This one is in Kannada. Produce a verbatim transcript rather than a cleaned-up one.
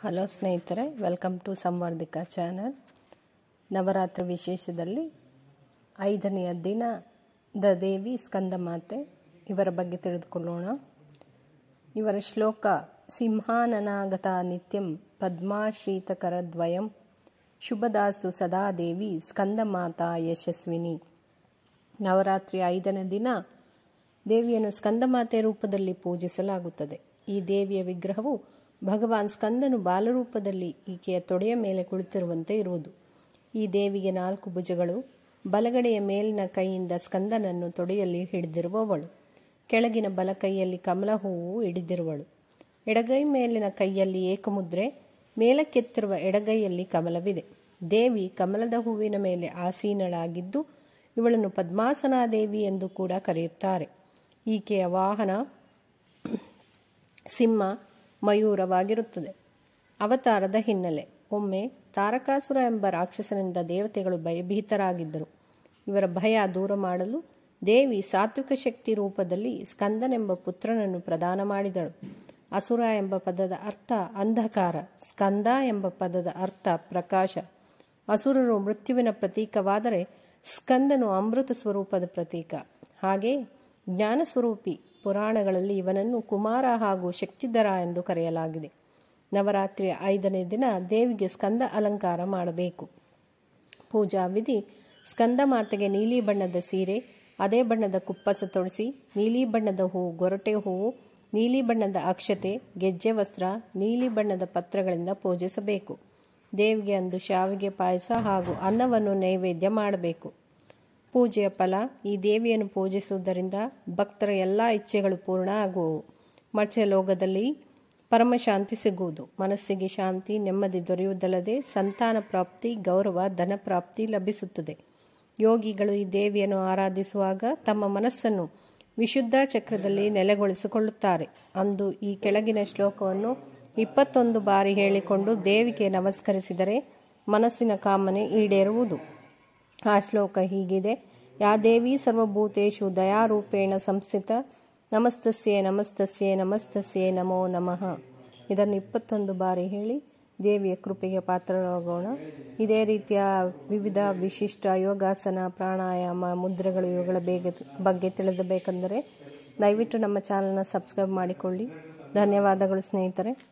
ಹಲೋ ಸ್ನೇಹಿತರೆ, welcome to Samvardhika channel. Navaratri ವಿಶೇಷದಲ್ಲಿ ಐದನೆಯ ದಿನದ ದೇವಿ ಸ್ಕಂದಮಾತೆ ಇವರ ಬಗ್ಗೆ ತಿಳಿದುಕೊಳ್ಳೋಣ. ಇವರ ಶ್ಲೋಕ: ಸಿಂಹಾನನಾಗತ ನಿತ್ಯಂ ಪದ್ಮಾಶ್ರಿತಕರದ್ವಯಂ ಶುಭದಾಸ್ತು ಸದಾ ದೇವಿ ಸ್ಕಂದಮಾತಾ ಯಶಸ್ವಿನಿ. ನವರಾತ್ರಿ ಐದನೇ ದಿನ ದೇವಿಯನ್ನು ಸ್ಕಂದಮಾತೆ ರೂಪದಲ್ಲಿ ಪೂಜಿಸಲಾಗುತ್ತದೆ. ಈ ದೇವಿಯ ವಿಗ್ರಹವು ಭಗವಾನ್ ಸ್ಕಂದನು ಬಾಲರೂಪದಲ್ಲಿ ಈಕೆಯ ತೊಡೆಯ ಮೇಲೆ ಕುಳಿತಿರುವಂತೆ ಇರುವುದು. ಈ ದೇವಿಗೆ ನಾಲ್ಕು ಭುಜಗಳು. ಬಲಗಡೆಯ ಮೇಲಿನ ಕೈಯಿಂದ ಸ್ಕಂದನನ್ನು ತೊಡೆಯಲ್ಲಿ ಹಿಡಿದಿರುವವಳು. ಕೆಳಗಿನ ಬಲ ಕೈಯಲ್ಲಿ ಕಮಲ ಹೂವು ಹಿಡಿದಿರುವಳು. ಎಡಗೈ ಮೇಲಿನ ಕೈಯಲ್ಲಿ ಏಕಮುದ್ರೆ, ಮೇಲಕ್ಕೆತ್ತಿರುವ ಎಡಗೈಯಲ್ಲಿ ಕಮಲವಿದೆ. ದೇವಿ ಕಮಲದ ಹೂವಿನ ಮೇಲೆ ಆಸೀನಳಾಗಿದ್ದು ಇವಳನ್ನು ಪದ್ಮಾಸನಾದೇವಿ ಎಂದು ಕೂಡ ಕರೆಯುತ್ತಾರೆ. ಈಕೆಯ ವಾಹನ ಸಿಂಹ ಮಯೂರವಾಗಿರುತ್ತದೆ. ಅವತಾರದ ಹಿನ್ನೆಲೆ: ಒಮ್ಮೆ ತಾರಕಾಸುರ ಎಂಬ ರಾಕ್ಷಸನಿಂದ ದೇವತೆಗಳು ಭಯಭೀತರಾಗಿದ್ದರು. ಇವರ ಭಯ ದೂರ ಮಾಡಲು ದೇವಿ ಸಾತ್ವಿಕ ಶಕ್ತಿ ರೂಪದಲ್ಲಿ ಸ್ಕಂದನೆಂಬ ಪುತ್ರನನ್ನು ಪ್ರದಾನ ಮಾಡಿದಳು. ಅಸುರ ಎಂಬ ಪದದ ಅರ್ಥ ಅಂಧಕಾರ, ಸ್ಕಂದ ಎಂಬ ಪದದ ಅರ್ಥ ಪ್ರಕಾಶ. ಅಸುರರು ಮೃತ್ಯುವಿನ ಪ್ರತೀಕವಾದರೆ ಸ್ಕಂದನು ಅಮೃತ ಸ್ವರೂಪದ ಪ್ರತೀಕ. ಹಾಗೆ ಜ್ಞಾನಸ್ವರೂಪಿ. ಪುರಾಣಗಳಲ್ಲಿ ಇವನನ್ನು ಕುಮಾರ ಹಾಗೂ ಶಕ್ತಿಧರ ಎಂದು ಕರೆಯಲಾಗಿದೆ. ನವರಾತ್ರಿಯ ಐದನೇ ದಿನ ದೇವಿಗೆ ಸ್ಕಂದ ಅಲಂಕಾರ ಮಾಡಬೇಕು. ಪೂಜಾ ವಿಧಿ: ಸ್ಕಂದ ಮಾತೆಗೆ ನೀಲಿ ಬಣ್ಣದ ಸೀರೆ, ಅದೇ ಬಣ್ಣದ ಕುಪ್ಪಸ ತೊಡಿಸಿ, ನೀಲಿ ಬಣ್ಣದ ಹೂವು, ಗೊರಟೆ ಹೂವು, ನೀಲಿ ಬಣ್ಣದ ಅಕ್ಷತೆ, ಗೆಜ್ಜೆ ವಸ್ತ್ರ, ನೀಲಿ ಬಣ್ಣದ ಪತ್ರಗಳಿಂದ ಪೂಜಿಸಬೇಕು. ದೇವಿಗೆ ಅಂದು ಶಾವಿಗೆ ಪಾಯಸ ಹಾಗೂ ಅನ್ನವನ್ನು ನೈವೇದ್ಯ ಮಾಡಬೇಕು. ಪೂಜೆಯ ಫಲ: ಈ ದೇವಿಯನ್ನು ಪೂಜಿಸುವುದರಿಂದ ಭಕ್ತರ ಎಲ್ಲ ಇಚ್ಛೆಗಳು ಪೂರ್ಣ ಆಗುವವು. ಮರ್ತ್ಯಲೋಕದಲ್ಲಿ ಪರಮಶಾಂತಿ ಸಿಗುವುದು. ಮನಸ್ಸಿಗೆ ಶಾಂತಿ, ನೆಮ್ಮದಿ ದೊರೆಯುವುದಲ್ಲದೆ ಸಂತಾನ ಪ್ರಾಪ್ತಿ, ಗೌರವ, ಧನ ಪ್ರಾಪ್ತಿ ಲಭಿಸುತ್ತದೆ. ಯೋಗಿಗಳು ಈ ದೇವಿಯನ್ನು ಆರಾಧಿಸುವಾಗ ತಮ್ಮ ಮನಸ್ಸನ್ನು ವಿಶುದ್ಧ ಚಕ್ರದಲ್ಲಿ ನೆಲೆಗೊಳಿಸಿಕೊಳ್ಳುತ್ತಾರೆ. ಅಂದು ಈ ಕೆಳಗಿನ ಶ್ಲೋಕವನ್ನು ಇಪ್ಪತ್ತೊಂದು ಬಾರಿ ಹೇಳಿಕೊಂಡು ದೇವಿಗೆ ನಮಸ್ಕರಿಸಿದರೆ ಮನಸ್ಸಿನ ಕಾಮನೆ ಈಡೇರುವುದು. ಆ ಶ್ಲೋಕ ಹೀಗಿದೆ: ಯಾ ದೇವಿ ಸರ್ವಭೂತೇಷು ದಯಾರೂಪೇಣ ಸಂಸ್ಥಿತ ನಮಸ್ತಸ್ಯೆ ನಮಸ್ತಸ್ಯೆ ನಮಸ್ತಸ್ಯೆ ನಮೋ ನಮಃ. ಇದನ್ನು ಇಪ್ಪತ್ತೊಂದು ಬಾರಿ ಹೇಳಿ ದೇವಿಯ ಕೃಪೆಗೆ ಪಾತ್ರರಾಗೋಣ. ಇದೇ ರೀತಿಯ ವಿವಿಧ ವಿಶಿಷ್ಟ ಯೋಗಾಸನ, ಪ್ರಾಣಾಯಾಮ, ಮುದ್ರೆಗಳು ಇವುಗಳ ಬೇಗ ಬಗ್ಗೆ ತಿಳಿದಬೇಕೆಂದರೆ ದಯವಿಟ್ಟು ನಮ್ಮ ಚಾನಲ್ನ ಸಬ್ಸ್ಕ್ರೈಬ್ ಮಾಡಿಕೊಳ್ಳಿ. ಧನ್ಯವಾದಗಳು ಸ್ನೇಹಿತರೆ.